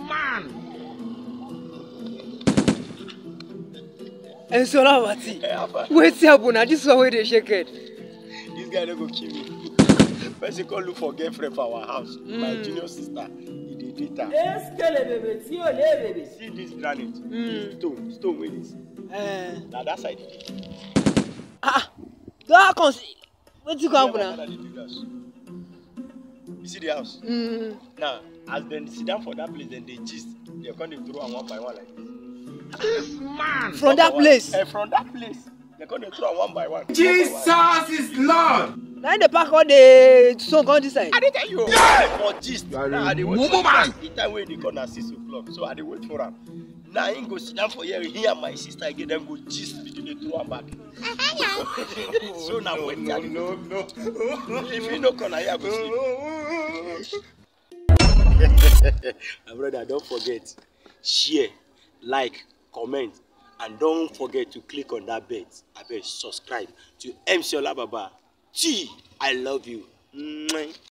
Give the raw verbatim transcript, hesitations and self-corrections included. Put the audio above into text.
man. And so now what? Wait happen now. This one where they shake it. This guy don't go kill me. First you go look for girlfriend for our house. Mm. My junior sister. He did data. See this granite. Mm. This stone. Stone where this. Uh. Now that side. Ah. That comes. What you come now? You see the house? Mm. Now, as they sit down for that place, then they gist. They're going to throw them one by one like this. This man. From that place? Uh, from that place. They're going to throw them one by one. Jesus one by one. Is Lord. Now in the park all the song on this side. I didn't tell you. Yeah. For gist. Now, I wait for man. The time when they come at six o'clock. So I did wait for them. Now I go sit down for here. He and my sister again. Them go gist. Begin to throw them back. So now wait. No, no, no. If you no come here, go sleep. My brother, don't forget, share, like, comment, and don't forget to click on that bell. I bet subscribe to M C Olababa. T, I love you.